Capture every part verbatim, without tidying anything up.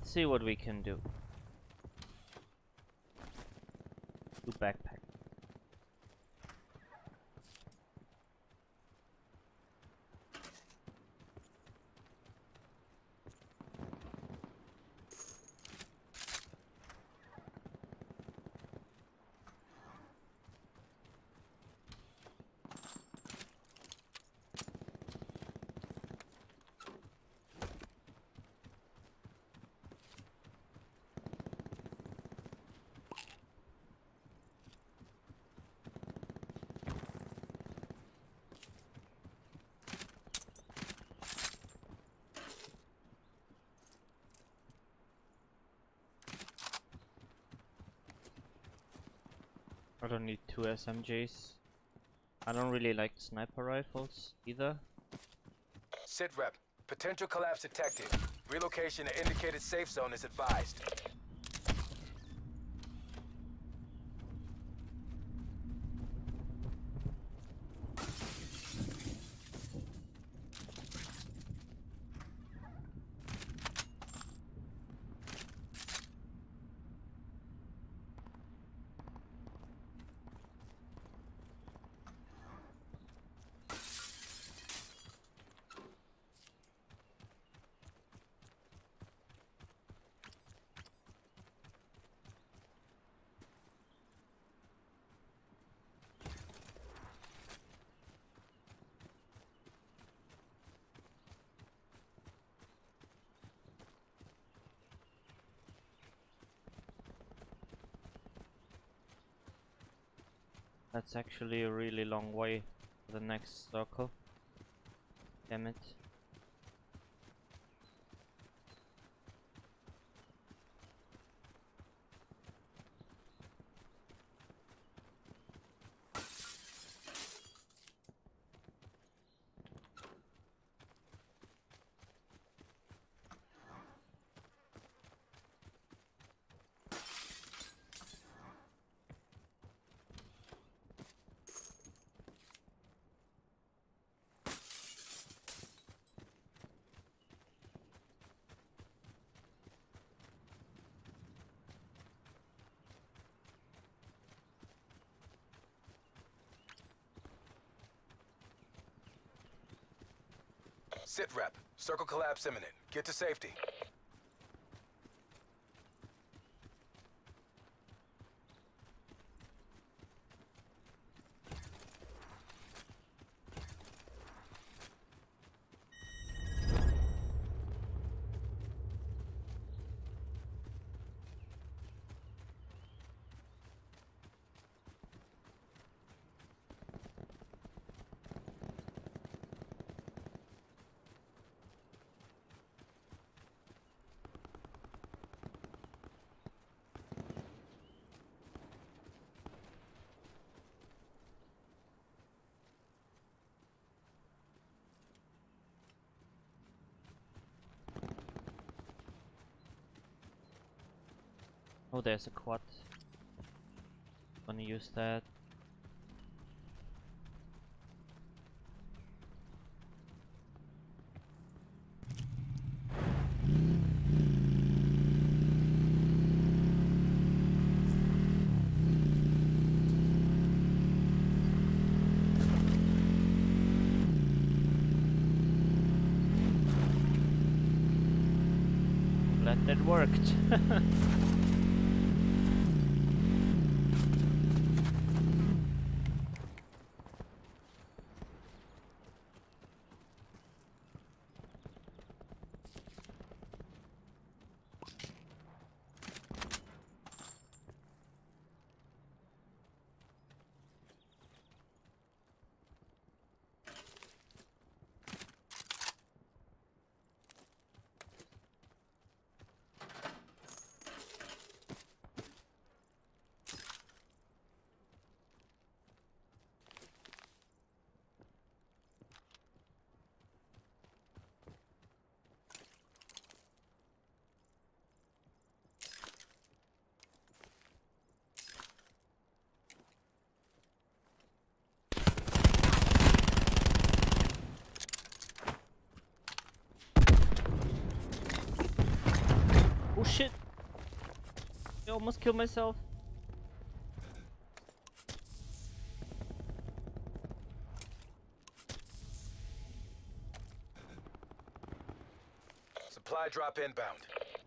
Let's see what we can do. Do backpack. I don't need two S M Gs. I don't really like sniper rifles either. Sit rep. Potential collapse detected. Relocation to indicated safe zone is advised. That's actually a really long way to the next circle. Damn it. Sit rep. Circle collapse imminent. Get to safety. Oh, there's a quad. Gonna use that. Glad that worked. shit! I almost killed myself. Supply drop inbound.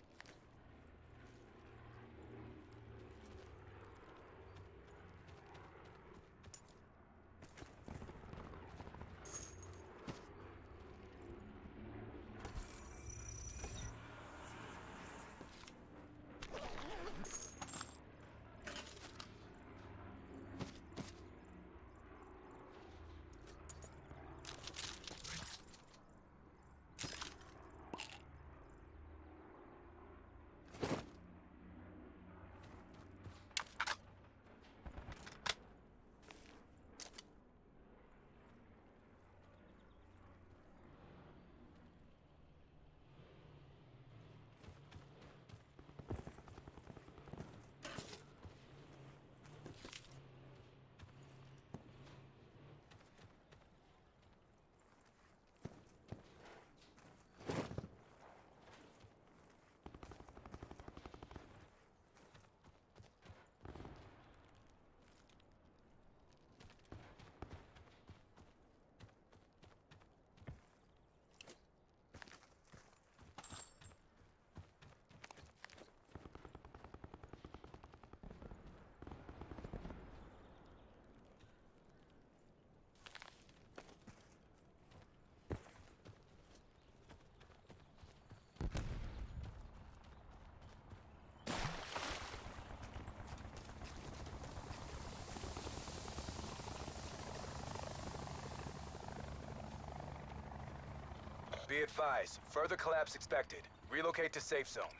Be advised, further collapse expected. Relocate to safe zone.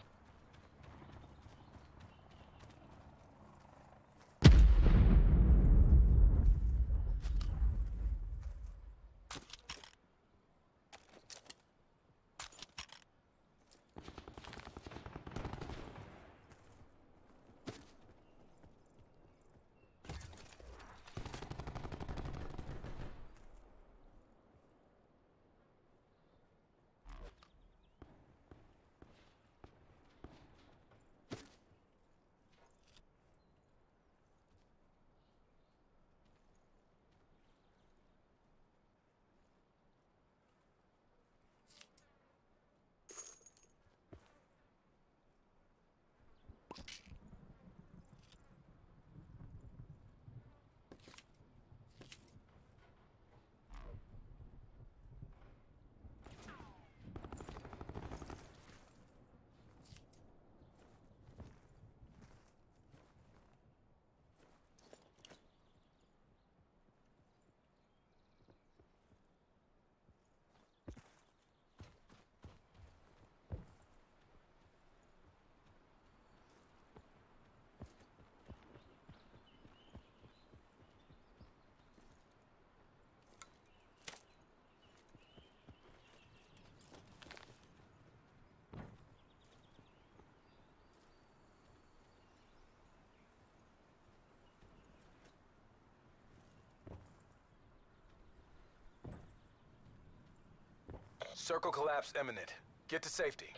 Circle collapse imminent. Get to safety.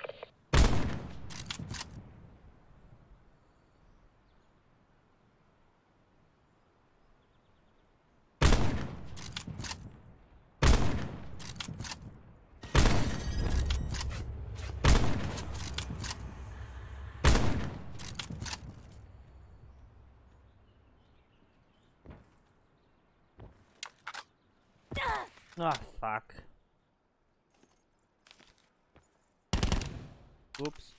Ah, fuck. Oops.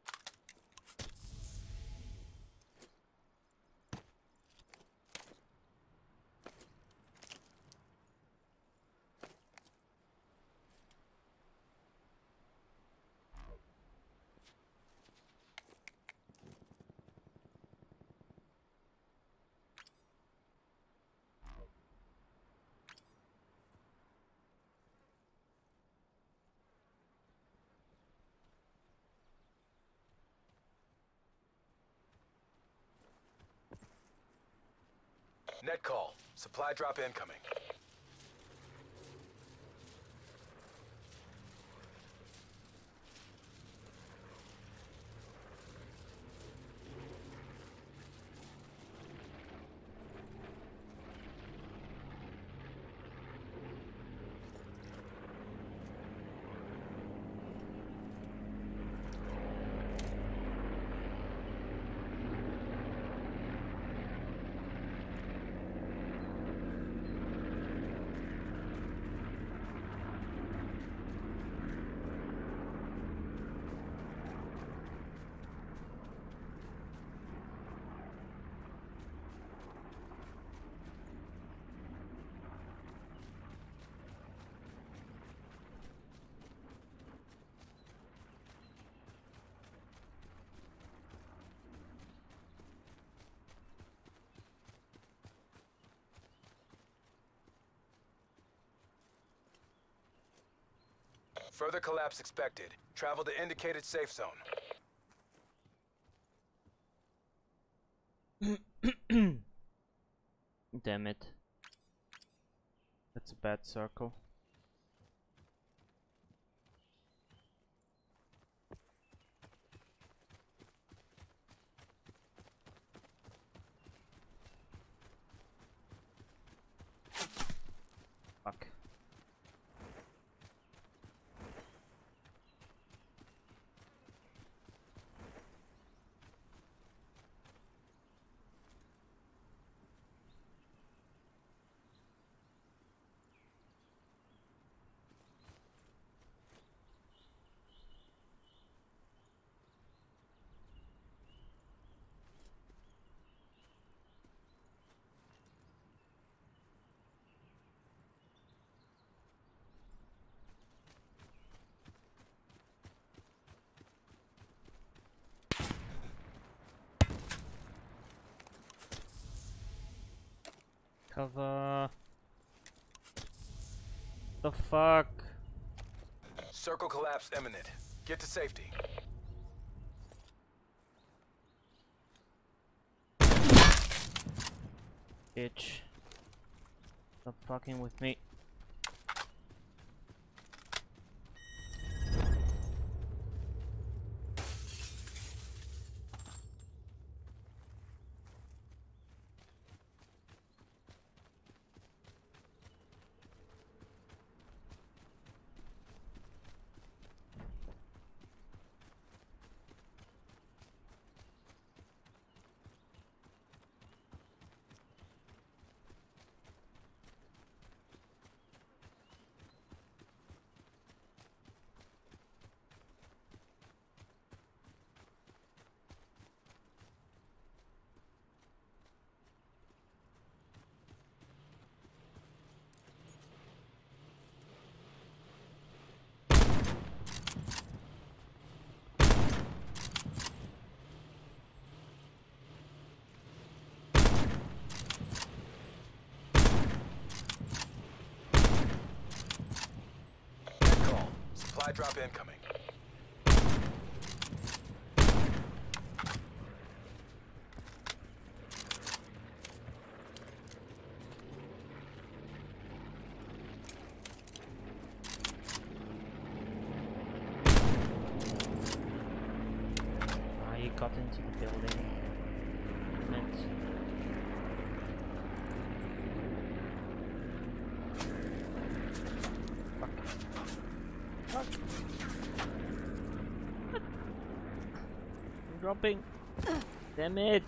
Net call. Supply drop incoming. Further collapse expected. Travel to indicated safe zone. Damn it. That's a bad circle. Fuck. Cover. The fuck? Circle collapse imminent. Get to safety. Bitch. Stop fucking with me. Supply drop incoming. Ah, he got into the building. Meant. Fuck. I'm dropping. Damn it.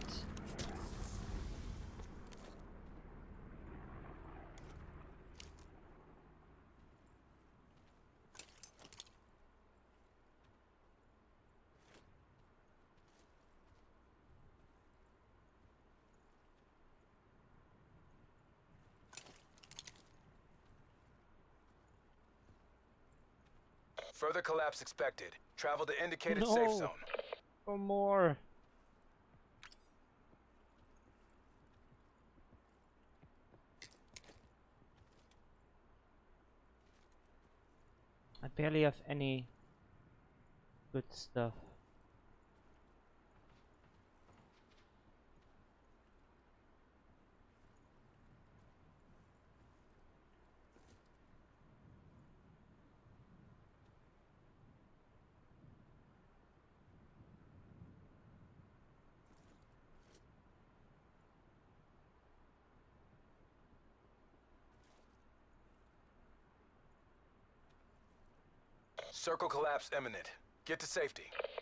Further collapse expected. Travel to indicated No. safe zone. Or more. I barely have any good stuff. Circle collapse imminent. Get to safety.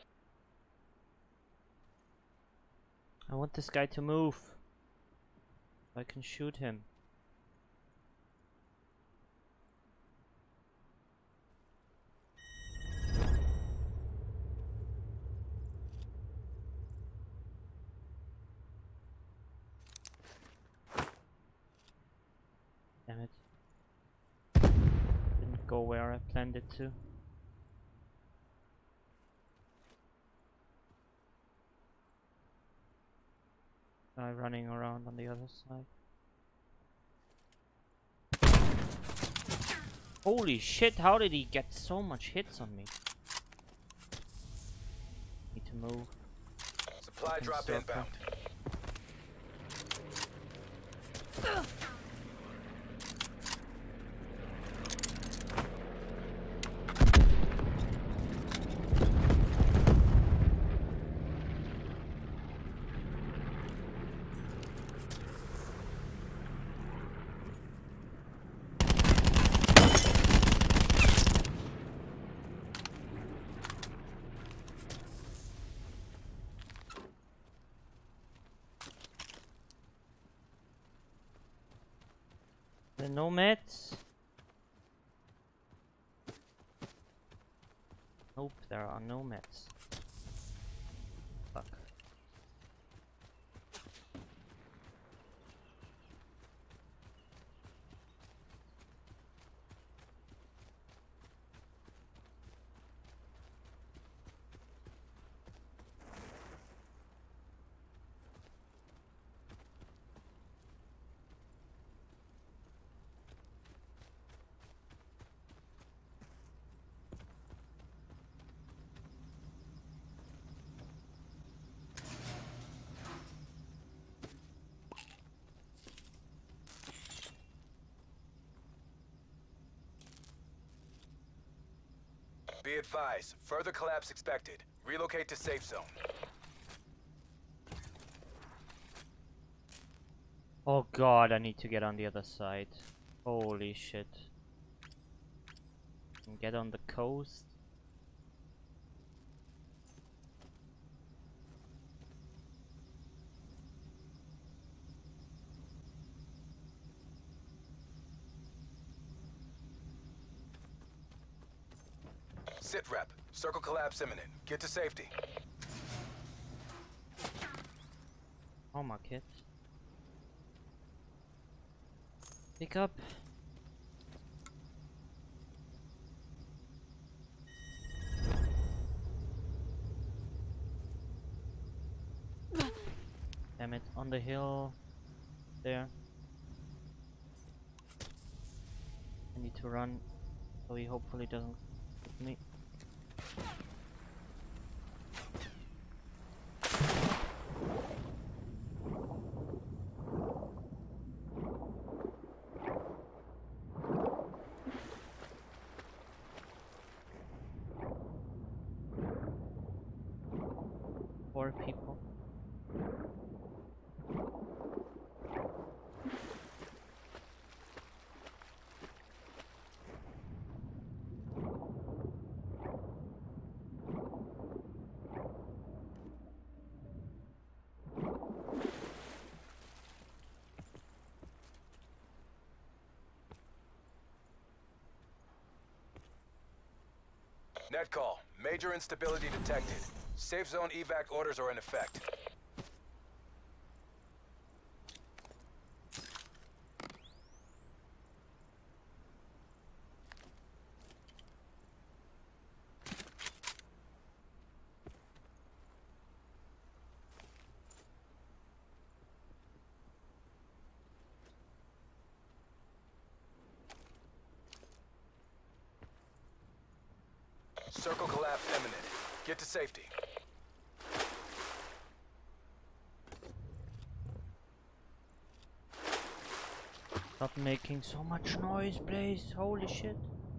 I want this guy to move. So I can shoot him. Damn it. Didn't go where I planned it to. Guy running around on the other side. Holy shit, how did he get so much hits on me? Need to move. Supply Fucking drop circle. inbound. The nomads? Nope, there are nomads. Fuck. Be advised, further collapse expected. Relocate to safe zone. Oh god, I need to get on the other side. Holy shit. And get on the coast. Sit rep. Circle collapse imminent. Get to safety. Oh my kid. Pick up. Damn it, on the hill. There. I need to run so he hopefully doesn't hit me. Four people. Net call. Major instability detected. Safe zone evac orders are in effect. Circle collapse imminent. Get to safety. Stop making so much noise, please. Holy shit.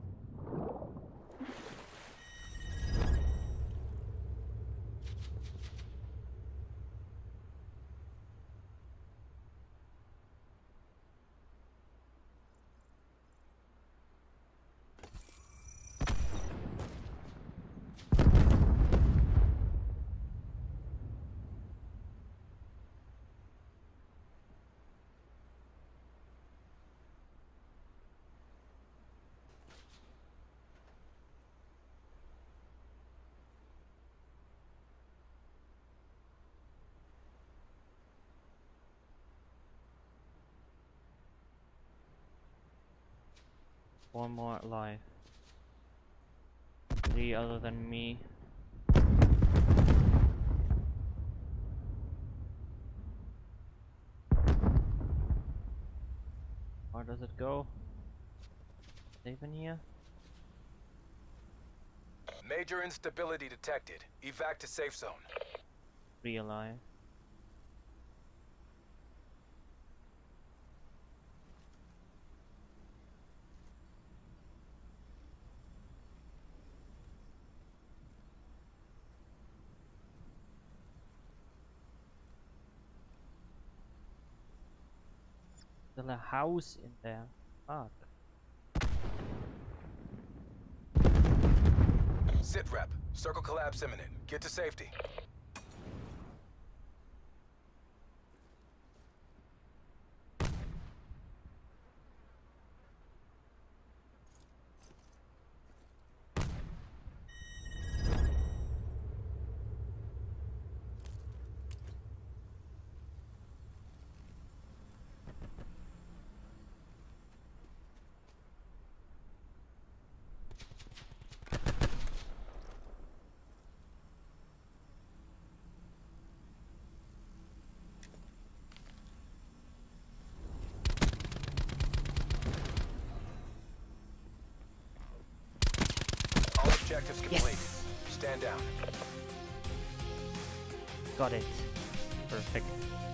One more alive. Three other than me. Where does it go? Safe in here? Major instability detected. Evac to safe zone. Three alive. There's a house in there. Fuck. Sit rep. Circle collapse imminent. Get to safety. Objectives complete. Yes! Stand down. Got it. Perfect.